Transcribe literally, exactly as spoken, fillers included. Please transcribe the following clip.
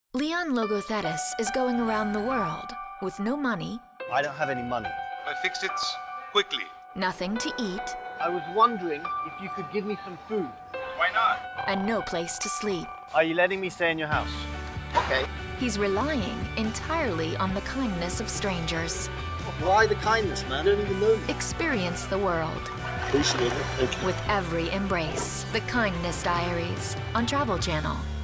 Leon Logothetis is going around the world with no money. I don't have any money. I fix it quickly. Nothing to eat. I was wondering if you could give me some food. Why not? And no place to sleep. Are you letting me stay in your house? Okay. He's relying entirely on the kindness of strangers. Why the kindness, man? I don't even know you. Experience the world. Appreciate it. Thank you. With every embrace. The Kindness Diaries on Travel Channel.